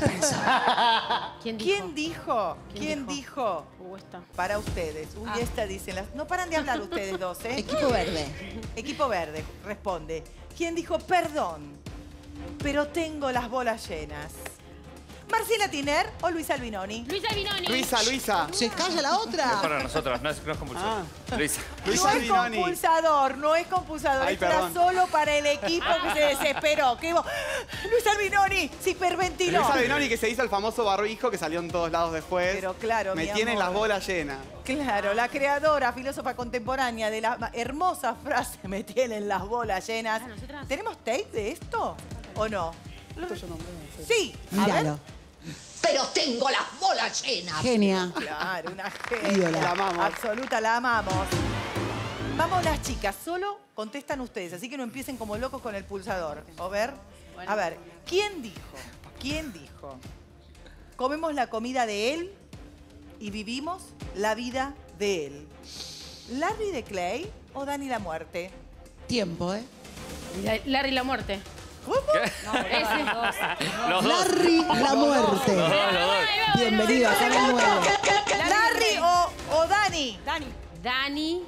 ¿Quién dijo? Esta. Para ustedes. Uy, esta dicen las... No paran de hablar ustedes dos, ¿eh? Equipo verde. Equipo verde, responde. ¿Quién dijo perdón? Pero tengo las bolas llenas. ¿Marcela Tiner o Luisa Albinoni? Luisa Albinoni. Luisa. ¿Se calla la Es otra? para nosotros, no es compulsivo. Luisa. Luisa No es Albinoni. compulsador, no es compulsador. Ay, Esto era perdón. solo para el equipo que se desesperó. Que Luisa Albinoni se hiperventiló. Luisa Albinoni que se hizo el famoso barbijo que salió en todos lados después. Pero claro, Me mi tienen amor. las bolas llenas. Claro, la creadora, filósofa contemporánea de la hermosa frase "me tienen las bolas llenas". nosotras. ¿Tenemos tape de esto o no? Esto yo no veo. Sí. A ver. Míralo. Pero tengo las bolas llenas. Genia. Claro, una Ídola. genia. La amamos. Absoluta, la amamos. Vamos las chicas, solo contestan ustedes, así que no empiecen como locos con el pulsador. A ver, ¿quién dijo? Comemos la comida de él y vivimos la vida de él. ¿Larry de Clay o Dani la Muerte? Tiempo, ¿eh? Larry la muerte. ¿Cómo? Los dos. Larry la muerte. Los dos. Bienvenido a Canal 9. ¿Larry o Dani? Dani.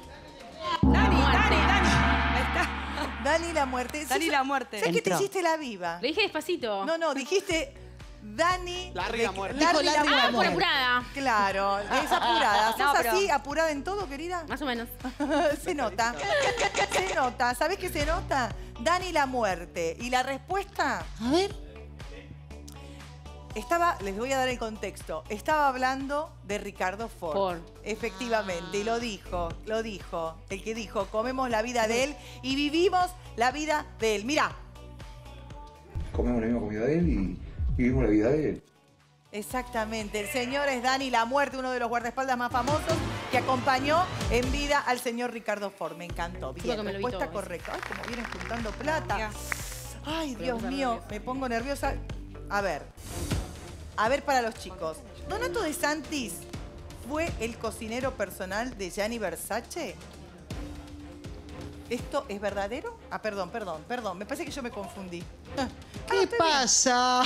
Dani la Muerte. Dani la Muerte. ¿Sabes que te Entró. hiciste la viva? Lo dije despacito. No, dijiste Dani... Larry la Muerte. Dijo Larry la Por muerte. apurada. Claro, es apurada. ¿Sos No, pero- así, apurada en todo, querida? Más o menos. Se nota. Se nota. ¿Sabés qué se nota? Dani la Muerte. ¿Y la respuesta? A ver. Les voy a dar el contexto. Estaba hablando de Ricardo Ford. Ford. Efectivamente, y lo dijo. El que dijo, comemos la vida de él y vivimos la vida de él. Mirá. Comemos la misma comida de él y vivimos la vida de él. Exactamente. El señor es Dani la Muerte, uno de los guardaespaldas más famosos que acompañó en vida al señor Ricardo Ford. Me encantó. Creo Bien, que me lo vi respuesta todo, correcta. Ay, como vienen juntando plata. Ay, Pero Dios me mío, nerviosa. me pongo nerviosa. A ver para los chicos. ¿Donato de Santis fue el cocinero personal de Gianni Versace? ¿Esto es verdadero? Ah, perdón. Me parece que yo me confundí. ¿Qué pasa?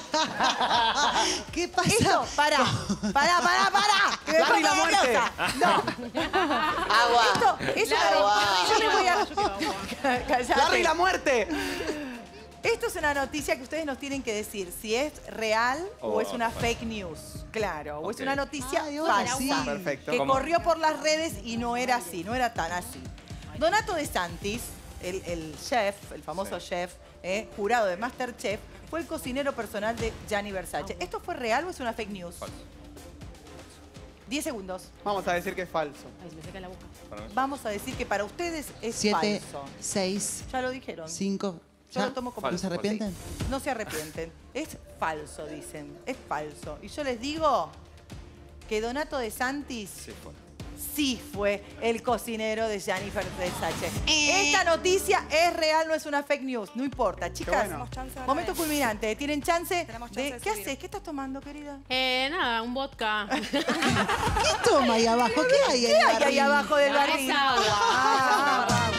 ¿Qué pasa? Esto, pará. Que me Larry pongo la Muerte. nerviosa. No. Agua. Esto es Agua. yo me voy a... Callate. ¡Larry la Muerte! Esto es una noticia que ustedes nos tienen que decir si es real o es una fake news. Claro, o es Ok. una noticia Ay, ahora falsa. sí. Perfecto. Que ¿Cómo? corrió por las redes y no era así, no era tan así. Donato de Santis, el chef, el famoso chef, jurado de MasterChef, fue el cocinero personal de Gianni Versace. ¿Esto fue real o es una fake news? Falso. 10 segundos. Vamos a decir que es falso. Ay, se me seca la boca. Para mí. Vamos a decir que para ustedes es 7, falso. 6, Ya lo dijeron. 5. Yo lo tomo como ¿No se falso. arrepienten? No se arrepienten. Es falso, dicen. Es falso. Y yo les digo que Donato de Santis Sí, fue. sí fue el cocinero de Gianni Versace. Esta noticia es real, no es una fake news. No importa, chicas. bueno. Tenemos chance de Momento una vez. culminante. ¿Tienen chance? Tenemos chance de ¿Qué subir. haces? ¿Qué estás tomando, querida? Nada, un vodka. ¿Qué toma ahí abajo? ¿Qué hay ahí? ¿Qué hay ahí abajo del No, barril? es agua. Ah,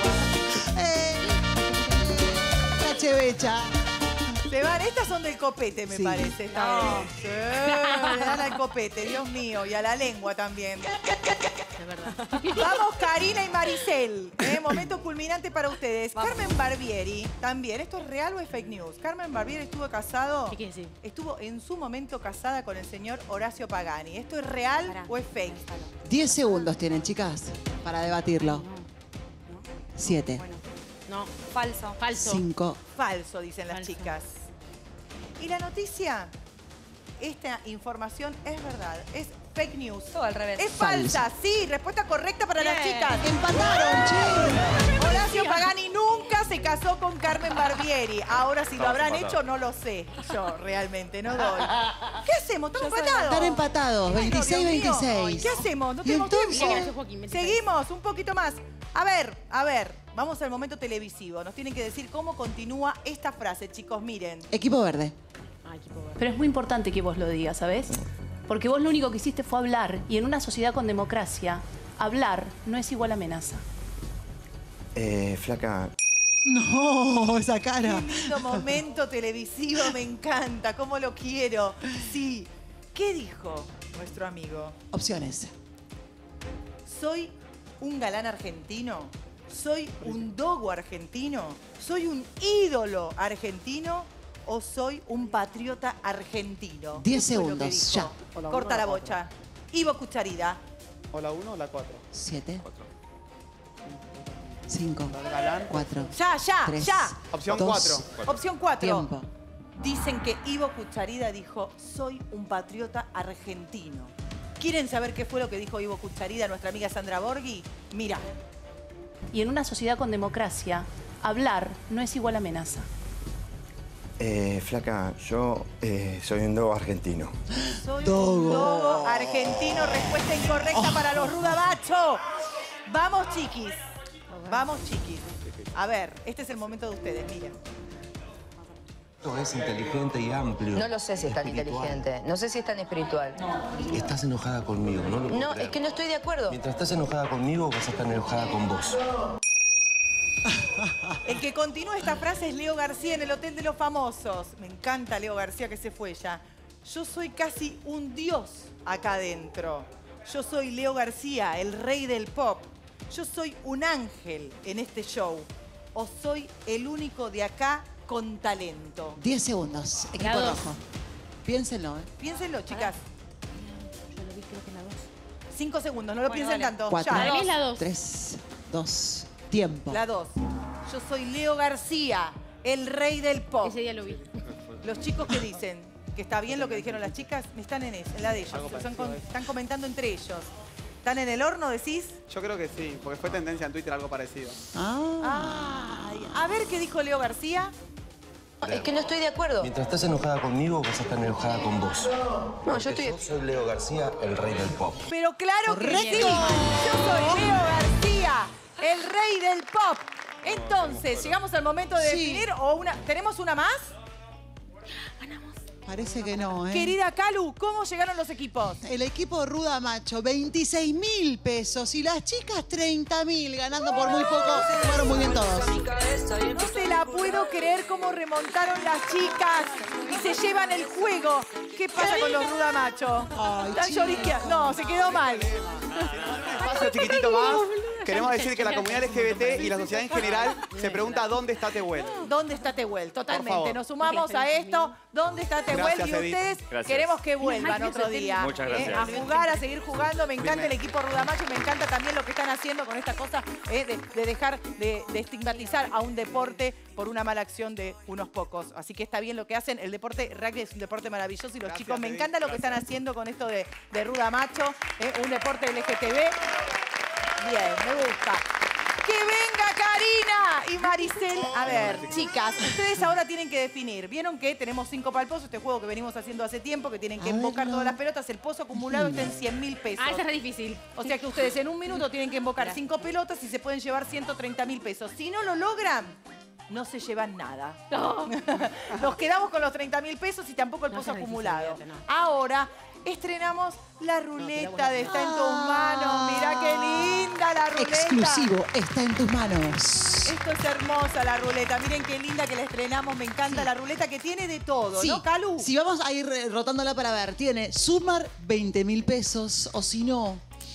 La chevecha. Se van, estas son del copete, me Sí. parece. Esta vez. Sí, le dan al copete, Dios mío, y a la lengua también. Es verdad. Vamos, Karina y Maricel. Momento culminante para ustedes. Carmen Barbieri, también. ¿Esto es real o es fake news? Carmen Barbieri estuvo casado. ¿Qué quiere decir? Estuvo en su momento casada con el señor Horacio Pagani. ¿Esto es real Pará. o es fake? 10 segundos tienen, chicas, para debatirlo. 7, No, falso. Falso. 5. Falso, dicen las Falso. chicas. ¿Y la noticia? Esta información es verdad. Es fake news. Todo al revés. Es falsa, sí. Respuesta correcta para las Bien. chicas. Empataron, che. Horacio Pagani nunca se casó con Carmen Barbieri. Ahora, si lo Estamos habrán empatados. hecho, no lo sé. Yo realmente no doy. ¿Qué hacemos? ¿Estamos empatados? Están empatados, Bueno, Dios mío. 26-26. ¿Qué hacemos? No Y tenemos entonces- tiempo. Gracias, Joaquín, 26. Seguimos, un poquito más. A ver. Vamos al momento televisivo. Nos tienen que decir cómo continúa esta frase, chicos. Miren. Equipo verde. Ay, qué pobre. Pero es muy importante que vos lo digas, ¿sabes? Porque vos lo único que hiciste fue hablar. Y en una sociedad con democracia, hablar no es igual a amenaza. Flaca, No, esa cara. Qué lindo momento televisivo, me encanta, cómo lo quiero. Sí. ¿Qué dijo nuestro amigo? Opciones. ¿Soy un galán argentino? ¿Soy un dogo argentino? ¿Soy un ídolo argentino? ¿O soy un patriota argentino? 10 Eso fue lo que segundos, dijo. ya. Corta la bocha. Ivo Cucharida. ¿O la 1 o la 4? 7. 5. 4. Ya, 3, ya. Opción 2, 4. Opción 4. Tiempo. Dicen que Ivo Cucharida dijo, soy un patriota argentino. ¿Quieren saber qué fue lo que dijo Ivo Cucharida, nuestra amiga Sandra Borghi? Mira. Y en una sociedad con democracia, hablar no es igual a amenaza. Flaca, yo soy un dogo argentino. Soy Dogo. un dogo argentino. Respuesta incorrecta para los Ruda Macho. Vamos, chiquis. Vamos, chiquis. A ver, este es el momento de ustedes, miren. Es inteligente y amplio. No lo sé si es tan inteligente. No sé si es tan espiritual. Estás enojada conmigo, ¿no? No, es que no estoy de acuerdo. Mientras estás enojada conmigo, vas a estar enojada con vos. El que continúa esta frase es Leo García en el Hotel de los Famosos. Me encanta Leo García, que se fue ya. Yo soy casi un dios acá adentro. Yo soy Leo García, el rey del pop. Yo soy un ángel en este show. O soy el único de acá con talento. 10 segundos. Equipo La 2. rojo. Piénsenlo, ¿eh? Piénsenlo, chicas. Yo lo vi, creo que en la 2. 5 segundos, no lo Bueno, piensen dale. tanto. 4. Para mí Ya. es la 2. 3, 2. Tiempo. La 2. Yo soy Leo García, el rey del pop. Ese día lo vi. Los chicos que dicen que está bien lo que dijeron las chicas, están en la de ellos. Están comentando entre ellos. ¿Están en el horno, decís? Yo creo que sí, porque fue tendencia en Twitter algo parecido. Ay, a ver qué dijo Leo García. Es que no estoy de acuerdo. Mientras estás enojada conmigo, vas a estar enojada con vos. No, yo estoy... Yo soy Leo García, el rey del pop. Pero claro que sí. Correcto. Yo soy Leo García, el rey del pop. Entonces, llegamos al momento de Sí. definir ¿Tenemos una más? Parece que no, ¿eh? Querida Calu, ¿cómo llegaron los equipos? El equipo Ruda Macho, 26.000 pesos. Y las chicas, 30.000. Ganando por muy poco. Fueron muy bien todos. No se la puedo creer cómo remontaron las chicas y se llevan el juego. ¿Qué pasa con los Ruda Macho? Ay, ¿Están chicos. lloriqueando? No, se quedó mal. Espacio chiquitito más. Queremos decir que la comunidad LGBT y la sociedad en general se pregunta ¿dónde está Tehuel? ¿Dónde está Tehuel? Por Totalmente. favor. Nos sumamos a esto. ¿Dónde está Tehuel? Gracias, Y Edith. ustedes Gracias. queremos que vuelvan otro día. Muchas gracias. A jugar, a seguir jugando. Me encanta el equipo Rudamacho y me encanta también lo que están haciendo con esta cosa de dejar de estigmatizar a un deporte por una mala acción de unos pocos. Así que está bien lo que hacen. El deporte rugby es un deporte maravilloso y los Gracias, chicos, me Edith. encanta lo que están haciendo con esto de Rudamacho, un deporte LGTB. Bien, me gusta. ¡Que venga Karina y Maricel! A ver, chicas, ustedes ahora tienen que definir. Vieron que tenemos 5 para el pozo, este juego que venimos haciendo hace tiempo, que tienen que invocar todas las pelotas. El pozo acumulado está en 100.000 pesos. Ah, esa es re difícil. O sea que ustedes en un minuto tienen que invocar 5 pelotas y se pueden llevar 130.000 pesos. Si no lo logran, no se llevan nada. No. Nos quedamos con los 30.000 pesos y tampoco el No, pozo esa es difícil, acumulado. olvídate, no. Ahora estrenamos la ruleta de Está en tus manos. Mirá qué linda la ruleta. Exclusivo, está en tus manos. Esto es hermosa la ruleta. Miren qué linda que la estrenamos. Me encanta la ruleta que tiene de todo, Sí, ¿no, Calu? si vamos a ir rotándola para ver, tiene sumar 20.000 pesos, o si no,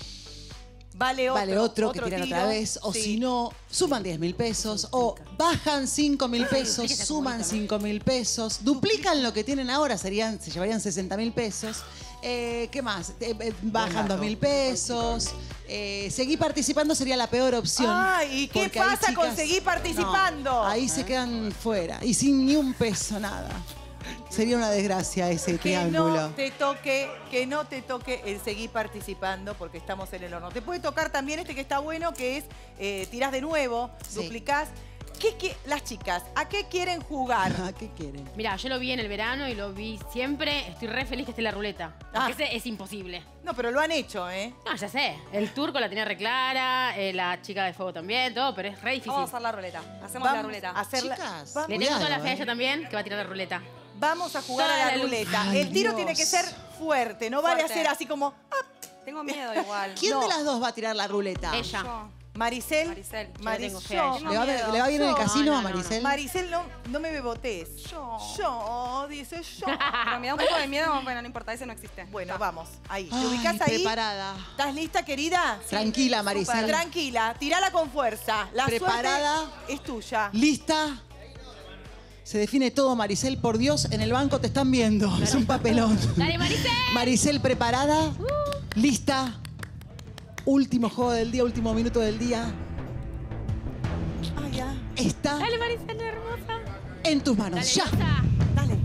Vale otro que tiran tiro. otra vez, o Sí. si no, suman 10.000 pesos, o bajan 5.000 pesos, suman 5.000 pesos, duplican lo que tienen ahora, se llevarían 60.000 pesos. ¿Qué más? Bajan 2.000 pesos. Seguir participando sería la peor opción. Ay, ¿y qué porque ahí, pasa con chicas, seguir participando? no, ahí se quedan fuera y sin ni un peso, nada. Sería una desgracia ese Que triángulo. no te toque el seguir participando porque estamos en el horno. Te puede tocar también este que está bueno, que es tirás de nuevo, Sí. duplicás. Las chicas, ¿a qué quieren jugar? ¿A qué quieren? Mira, yo lo vi en el verano y lo vi siempre. Estoy re feliz que esté la ruleta. Porque ese es imposible. No, pero lo han hecho, ¿eh? No, ya sé. El turco la tenía re clara, la chica de fuego también, todo, pero es re difícil. Vamos a hacer la ruleta. Hacemos la ruleta. a hacerla- Chicas, va- Le tengo toda la fe a cuidado, ella también, que va a tirar la ruleta. Vamos a jugar Toda a la la luz. ruleta. Ay, El tiro Dios. tiene que ser fuerte. No vale Fuerte. hacer así como... Tengo miedo igual. ¿Quién de las dos va a tirar la ruleta? Ella. Yo. Maricel. Maricel. Yo le tengo fe a ella. ¿Le va bien en el casino a Maricel? Maricel, no me bebotes. Yo, dice yo. Pero me da un poco de miedo. Bueno, no importa, ese no existe. Bueno, vamos. Ahí. ¿Te Ay, ubicás ahí? preparada. ¿Estás lista, querida? Tranquila, Maricel. Súper. Tranquila. Tirala con fuerza. La Preparada. suerte es tuya. ¿Lista? Se define todo, Maricel. Por Dios, en el banco te están viendo. Es un papelón. Dale, Maricel. Maricel, ¿preparada? ¿Lista? Último juego del día, último minuto del día. Ah, ya. Está Dale, Maricel, hermosa. en tus manos. Dale, ¡Ya! hermosa. Dale.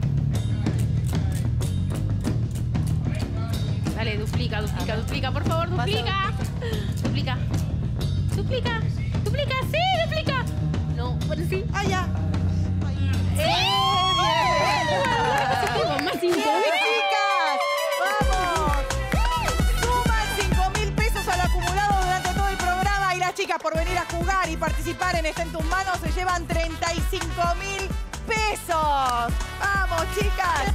Dale, duplica, por favor, duplica. Duplica. Duplica. Duplica, sí, duplica. No, bueno, sí. Ah, ya. Tengo más 5. ¡Bien, chicas! ¡Vamos! Suman 5.000 pesos al acumulado durante todo el programa y las chicas por venir a jugar y participar en Está en tus manos se llevan 35.000 pesos. ¡Vamos, chicas!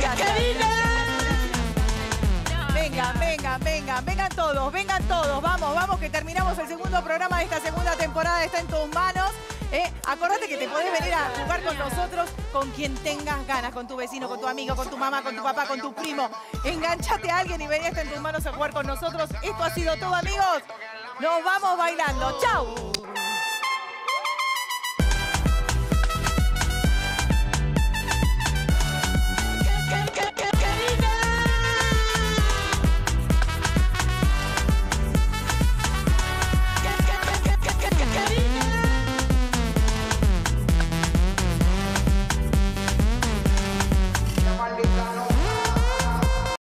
Vengan todos, vamos, que terminamos el segundo programa de esta segunda temporada de Está en tus manos. Acordate que te podés venir a jugar con nosotros, con quien tengas ganas, con tu vecino, con tu amigo, con tu mamá, con tu papá, con tu primo. Enganchate a alguien y vení a Está en tus manos a jugar con nosotros. Esto ha sido todo, amigos. Nos vamos bailando. ¡Chau!